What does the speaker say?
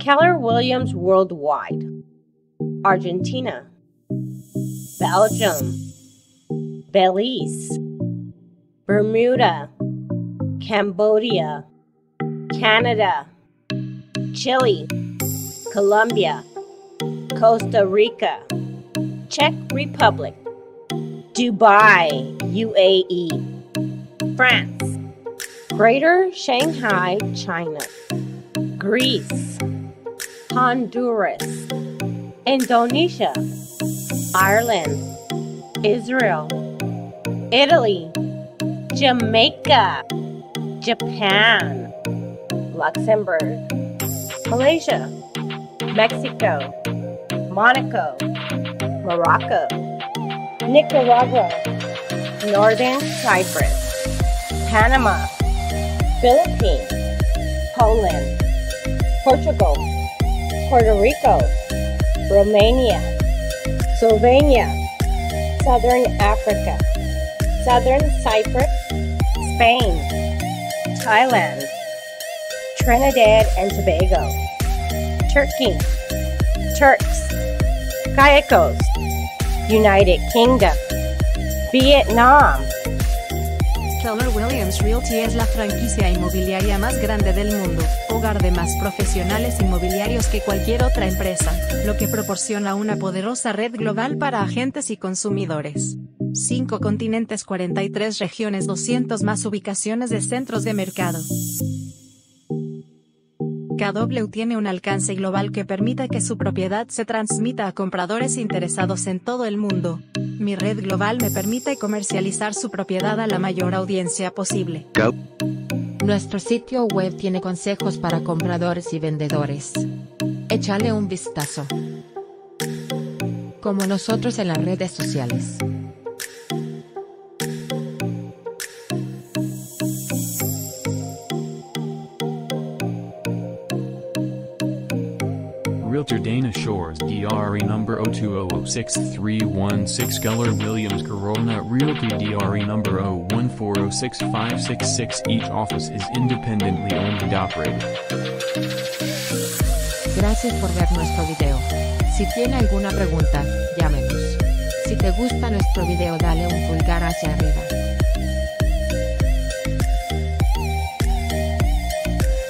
Keller Williams Worldwide, Argentina, Belgium, Belize, Bermuda, Cambodia, Canada, Chile, Colombia, Costa Rica, Czech Republic, Dubai, UAE, France, Greater Shanghai, China, Greece, Honduras, Indonesia, Ireland, Israel, Italy, Jamaica, Japan, Luxembourg, Malaysia, Mexico, Monaco, Morocco, Nicaragua, Northern Cyprus, Panama, Philippines, Poland, Portugal, Puerto Rico, Romania, Slovenia, Southern Africa, Southern Cyprus, Spain, Thailand, Trinidad and Tobago, Turkey, Turks, Caicos, United Kingdom, Vietnam. Keller Williams Realty es la franquicia inmobiliaria más grande del mundo, hogar de más profesionales inmobiliarios que cualquier otra empresa, lo que proporciona una poderosa red global para agentes y consumidores. 5 continentes, 43 regiones, 200 más ubicaciones de centros de mercado. KW tiene un alcance global que permite que su propiedad se transmita a compradores interesados en todo el mundo. Mi red global me permite comercializar su propiedad a la mayor audiencia posible. Nuestro sitio web tiene consejos para compradores y vendedores. Échale un vistazo. Como nosotros en las redes sociales. Realtor Dana Shores DRE number 020063116 Keller Williams Corona Realty DRE number 0140656. Each office is independently owned and operated. Gracias por ver nuestro video. Si tiene alguna pregunta, llámenos. Si te gusta nuestro video, dale un pulgar hacia arriba.